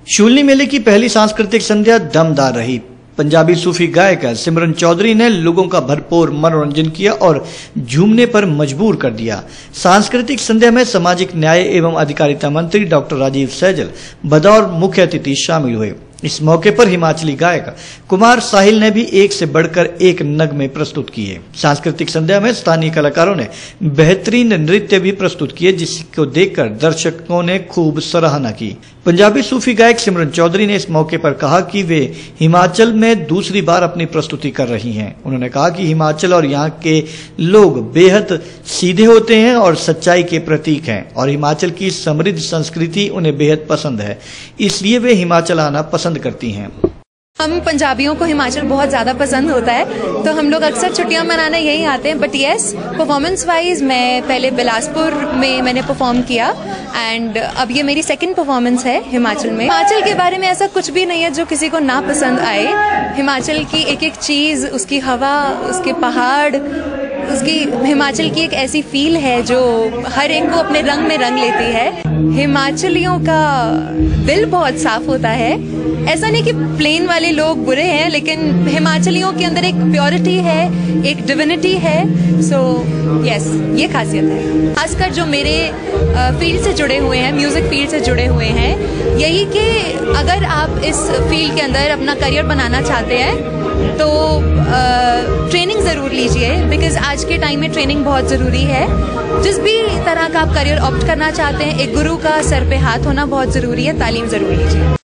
शूलनी मेले की पहली सांस्कृतिक संध्या दमदार रही। पंजाबी सूफी गायक सिमरन चौधरी ने लोगों का भरपूर मनोरंजन किया और झूमने पर मजबूर कर दिया। सांस्कृतिक संध्या में सामाजिक न्याय एवं अधिकारिता मंत्री डॉक्टर राजीव सैजल बतौर मुख्य अतिथि शामिल हुए। इस मौके पर हिमाचली गायक कुमार साहिल ने भी एक से बढ़कर एक नगमे प्रस्तुत किए। सांस्कृतिक संध्या में स्थानीय कलाकारों ने बेहतरीन नृत्य भी प्रस्तुत किए, जिसको देखकर दर्शकों ने खूब सराहना की। पंजाबी सूफी गायक सिमरन चौधरी ने इस मौके पर कहा कि वे हिमाचल में दूसरी बार अपनी प्रस्तुति कर रही हैं। उन्होंने कहा कि हिमाचल और यहाँ के लोग बेहद सीधे होते हैं और सच्चाई के प्रतीक हैं और हिमाचल की समृद्ध संस्कृति उन्हें बेहद पसंद है, इसलिए वे हिमाचल आना पसंद करती हैं। हम पंजाबियों को हिमाचल बहुत ज़्यादा पसंद होता है, तो हम लोग अक्सर छुट्टियां मनाने यहीं आते हैं। बट यस, परफॉर्मेंस वाइज मैं पहले बिलासपुर में मैंने परफॉर्म किया एंड अब ये मेरी सेकंड परफॉर्मेंस है हिमाचल में। हिमाचल के बारे में ऐसा कुछ भी नहीं है जो किसी को ना पसंद आए। हिमाचल की एक एक चीज़, उसकी हवा, उसके पहाड़, उसकी हिमाचल की एक ऐसी फील है जो हर एक को अपने रंग में रंग लेती है। हिमाचलियों का दिल बहुत साफ होता है। ऐसा नहीं कि प्लेन वाले लोग बुरे हैं, लेकिन हिमाचलियों के अंदर एक प्योरिटी है, एक डिविनिटी है। सो यस, ये खासियत है। खासकर जो मेरे फील्ड से जुड़े हुए हैं, म्यूजिक फील्ड से जुड़े हुए हैं, यही कि अगर आप इस फील्ड के अंदर अपना करियर बनाना चाहते हैं तो ट्रेनिंग ज़रूर लीजिए, बिकॉज आज के टाइम में ट्रेनिंग बहुत ज़रूरी है। जिस भी तरह का आप करियर ऑप्ट करना चाहते हैं, एक गुरु का सर पे हाथ होना बहुत ज़रूरी है। तालीम ज़रूर लीजिए।